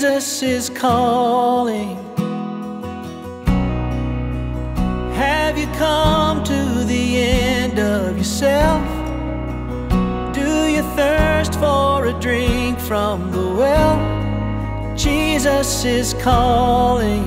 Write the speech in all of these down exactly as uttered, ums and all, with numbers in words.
Jesus is calling. Have you come to the end of yourself? Do you thirst for a drink from the well? Jesus is calling.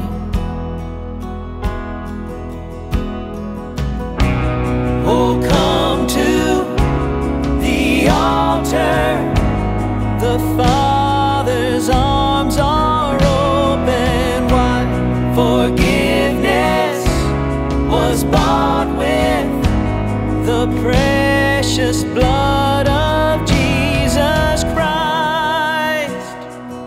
Oh, come to the altar. The Father's arms are open wide. Forgiveness was bought with the precious blood of Jesus Christ.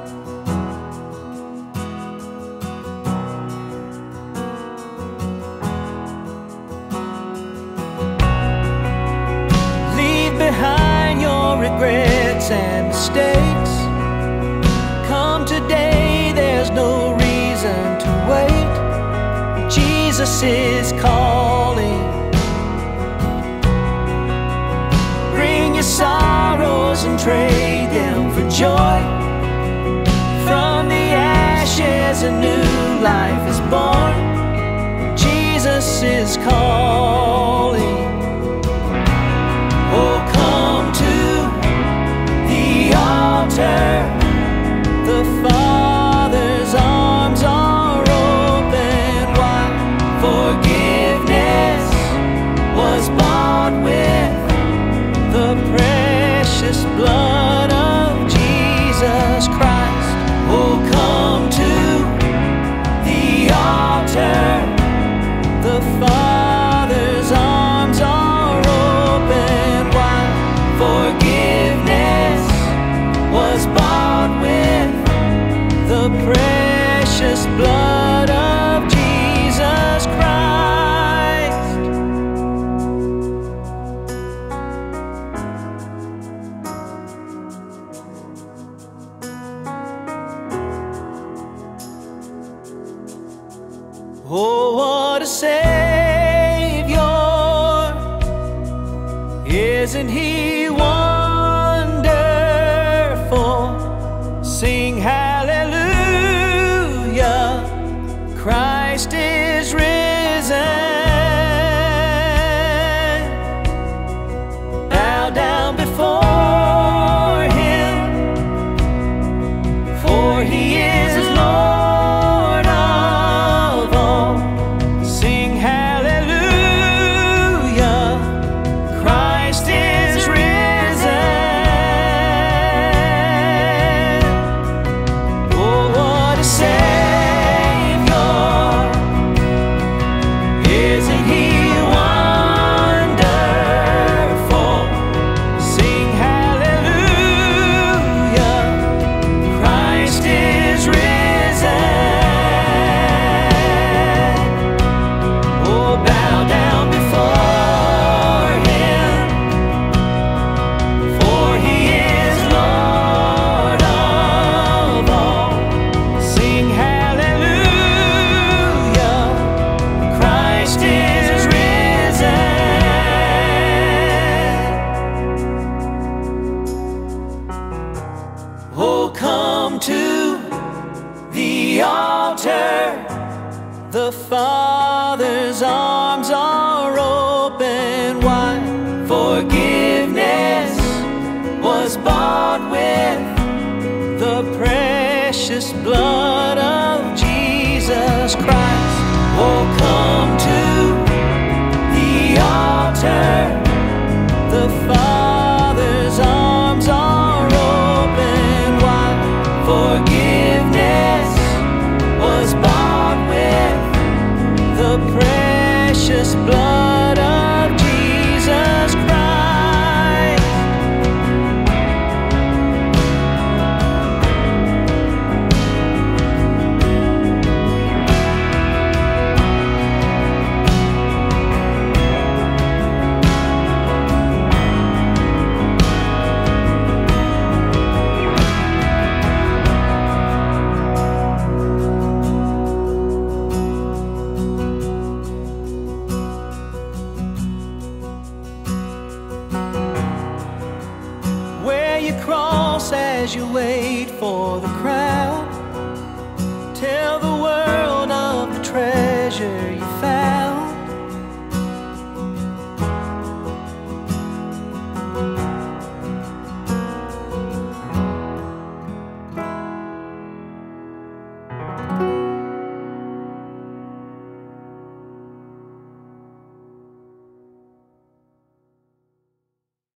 Leave behind your regrets and mistakes. Come today, there's no reason to wait. Jesus is calling. Bring your sorrows and trade them for joy. From the ashes a new life is born. Jesus is calling. Oh, come to the altar. The Father's arms are open wide. Forgiveness was bought with the precious blood of Jesus Christ. Oh, come to the altar. The Father's arms are open wide. Forgiveness was bought with the precious blood of Jesus Christ. Oh, what a Savior! Isn't He wonderful? Sing hallelujah, Christ is risen. Bow down before Him, for He is Lord of all. Sing hallelujah, Christ is risen. Oh, what a Savior! Isn't He wonderful? Sing hallelujah, Christ is risen. Oh, bow down before Him, for He is Lord of all. Sing hallelujah, Christ is risen. Oh, come to the altar. The Father's arms are open wide. Forgiveness was bought with the precious blood of Jesus Christ. Oh, come to the altar. The Father's arms are open wide. Forgiveness was bought with the precious blood of Jesus Christ. As you wait for the crown.